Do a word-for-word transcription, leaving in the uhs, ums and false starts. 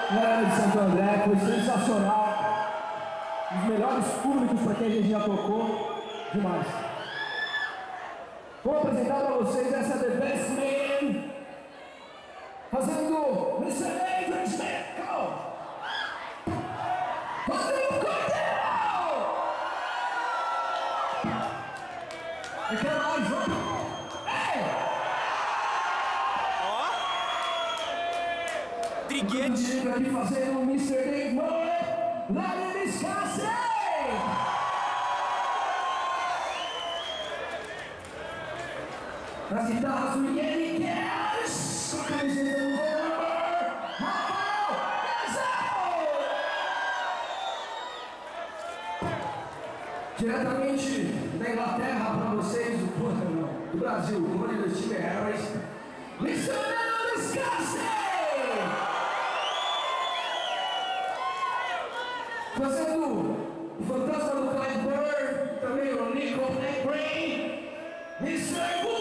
Galera de Santo André, foi sensacional. Os melhores públicos para quem a gente já tocou. Demais. Vou apresentar para vocês essa The Best Man, fazendo mister Adrian Smith. Come on. Rodrigo Cordeiro! Eu quero mais, vamos! Ei! Ó! Triguete! Aqui fazendo o mister Dave Mullet, lá de Wisconsin! Nas guitarras, o Yanni Kells, com a camiseta do November, Rafael Denzel! Diretamente da Inglaterra para vocês, do, não, do Brasil, o comando do Steve Harris, mister Wisconsin! Fazendo o fantasma do Clyde Bird, também o Nico Blackbrain, mister